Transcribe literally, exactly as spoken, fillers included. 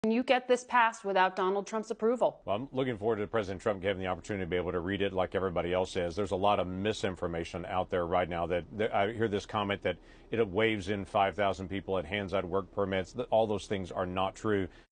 Can you get this passed without Donald Trump's approval? Well, I'm looking forward to President Trump having the opportunity to be able to read it like everybody else is. There's a lot of misinformation out there right now that, that I hear this comment that it waves in five thousand people, it hands out work permits. All those things are not true.